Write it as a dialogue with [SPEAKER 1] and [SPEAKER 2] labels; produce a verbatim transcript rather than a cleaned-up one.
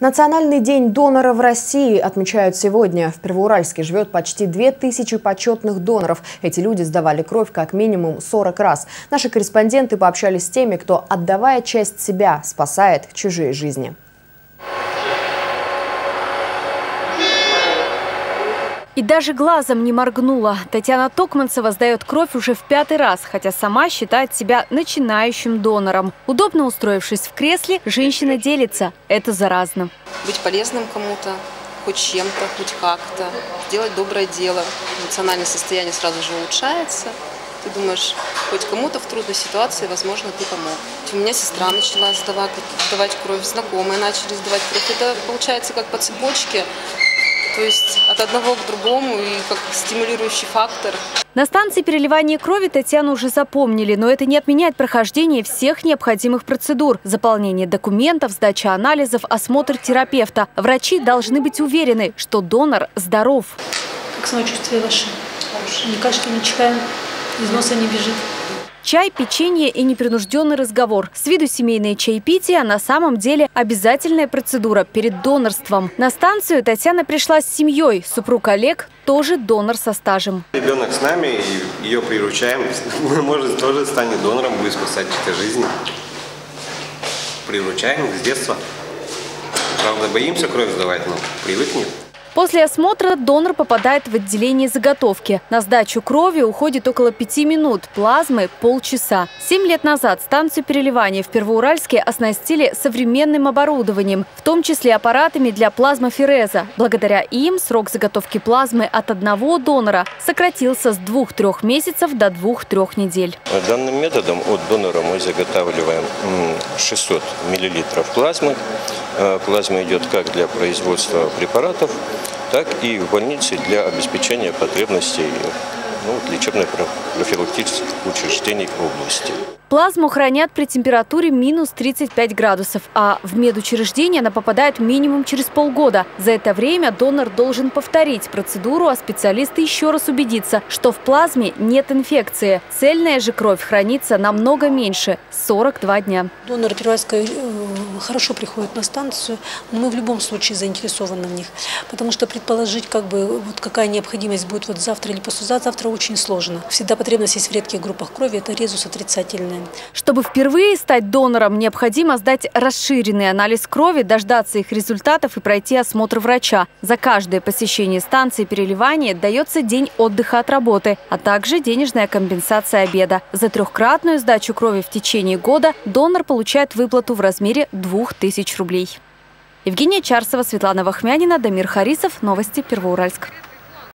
[SPEAKER 1] Национальный день донора в России отмечают сегодня. В Первоуральске живет почти две тысячи почетных доноров. Эти люди сдавали кровь как минимум сорок раз. Наши корреспонденты пообщались с теми, кто, отдавая часть себя, спасает чужие жизни.
[SPEAKER 2] И даже глазом не моргнула. Татьяна Токманцева сдает кровь уже в пятый раз, хотя сама считает себя начинающим донором. Удобно устроившись в кресле, женщина делится. Это заразно.
[SPEAKER 3] Быть полезным кому-то, хоть чем-то, хоть как-то. Сделать доброе дело. Эмоциональное состояние сразу же улучшается. Ты думаешь, хоть кому-то в трудной ситуации, возможно, ты помог. У меня сестра начала сдавать, сдавать кровь, знакомые начали сдавать кровь. Это получается как по цепочке. То есть от одного к другому и как стимулирующий фактор.
[SPEAKER 2] На станции переливания крови Татьяну уже запомнили, но это не отменяет прохождение всех необходимых процедур. Заполнение документов, сдача анализов, осмотр терапевта. Врачи должны быть уверены, что донор здоров.
[SPEAKER 4] Как самочувствие ваше? Ни кашля, ни чихаем, из носа не бежит.
[SPEAKER 2] Чай, печенье и непринужденный разговор. С виду семейное чаепитие, а на самом деле обязательная процедура перед донорством. На станцию Татьяна пришла с семьей. Супруг Олег тоже донор со стажем.
[SPEAKER 5] Ребенок с нами, и ее приручаем. Может, тоже станет донором, будет спасать чьи-то жизни. Приручаем с детства. Правда, боимся кровь сдавать, но привыкнет.
[SPEAKER 2] После осмотра донор попадает в отделение заготовки. На сдачу крови уходит около пяти минут, плазмы – полчаса. Семь лет назад станцию переливания в Первоуральске оснастили современным оборудованием, в том числе аппаратами для плазмофереза. Благодаря им срок заготовки плазмы от одного донора сократился с двух-трех месяцев до двух-трех недель.
[SPEAKER 6] Данным методом от донора мы заготавливаем шестьсот миллилитров плазмы. Плазма идет как для производства препаратов, так и в больнице для обеспечения потребностей ну, лечебно-профилактических учреждений области.
[SPEAKER 2] Плазму хранят при температуре минус тридцать пять градусов, а в медучреждение она попадает минимум через полгода. За это время донор должен повторить процедуру, а специалисты еще раз убедиться, что в плазме нет инфекции. Цельная же кровь хранится намного меньше – сорок два дня.
[SPEAKER 4] Доноры Первоуральска хорошо приходят на станцию, но мы в любом случае заинтересованы в них, потому что предположить, как бы, вот какая необходимость будет вот завтра или послезавтра, очень сложно. Всегда потребность есть в редких группах крови, это резус отрицательный.
[SPEAKER 2] Чтобы впервые стать донором, необходимо сдать расширенный анализ крови, дождаться их результатов и пройти осмотр врача. За каждое посещение станции переливания дается день отдыха от работы, а также денежная компенсация обеда. За трехкратную сдачу крови в течение года донор получает выплату в размере двух тысяч рублей. Евгения Чарсова, Светлана Вахмянина, Дамир Харисов. Новости Первоуральск.